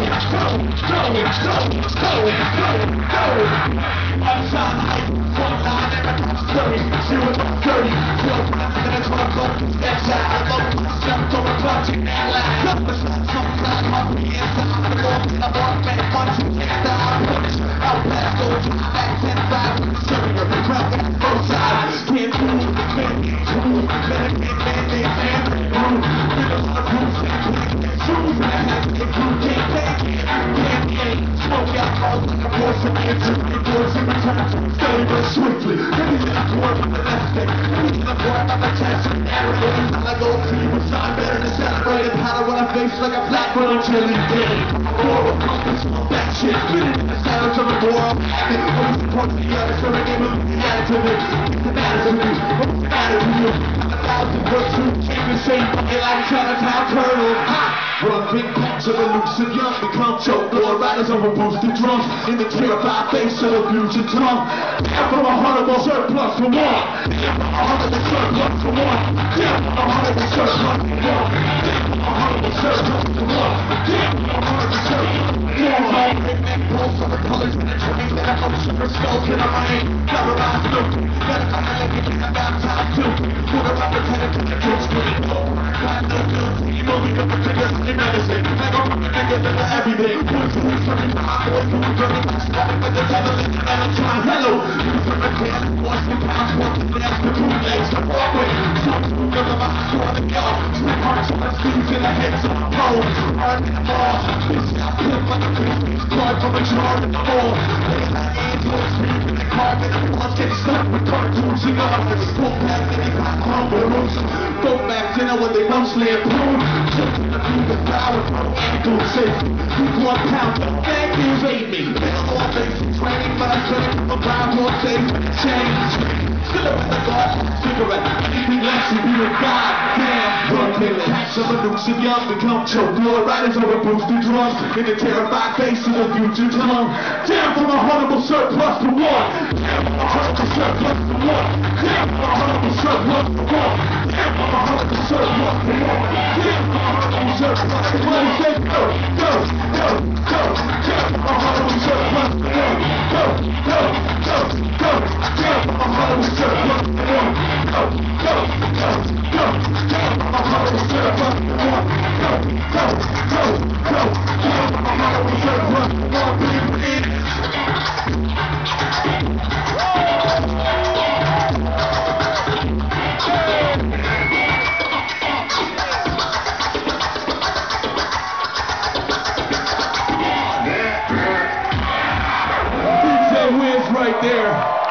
Swiftly, I go to you with time better than celebrated powder when I face like a flat funnel chili did. Moral compass, that shit, spit it in the silence of a door. Always support the other, so I gave him the attitude. What's the matter with you? What's the matter with you? I'm 1,000 words to keep the same bucket like a Chinatown turtle. Ha! Run big packs of elusive young, become choke lord riders over boosted drums in the terrified face of the future tongue. Down from a horrible surplus for one. Down from a horrible surplus for one. Down from a horrible surplus for one. Down from a horrible surplus for one. Down from a horrible surplus for one. Pulse of the colors in the train that I hope super smoke in the rain. Never rise through. Better come and let me get my baptized too. Put her up and tell it to the kids scream. Find no good. You moving up the fingers in medicine. I go from the fingers into everything. Who's from the boys who are burning my stomach with the devil in the electron. Hello. You from the dance. Watch the pounds. Watch the dance. The bootlegs. The Broadway. Some school of my school of the go. Sweet hearts on the sleeves and the heads on the pole. Art in the ball. It's not flip like a Christmas card from a jar in the mall. Lay my hands on the street in the carpet. Everyone's getting stuck with cartoons and offers. Full pack and they got humble. Go back dinner when they mostly improve. Just to do the power from ankle safety. Who's 1 pound? Thank you, save me. Middle on basic training, but I said it from a ground more safe. Change. Still up in the glass, cigarette. Anything less than be a goddamn Brooklyn. Packs of elusive young become choke lord riders over boosted drums in the terrified face of the future tongue. Down from a horrible surplus to one. Down from a horrible surplus to one. Down from a horrible surplus to one. Down from a horrible surplus to one. Down from a horrible surplus to one. Say go, go, go, go. Down from a horrible surplus to one. Go, go, go, go. Down from a horrible surplus to one. Go, go, go, go. Down from a horrible surplus to one. Go, go, go, go. Down from a horrible surplus to one. Right there.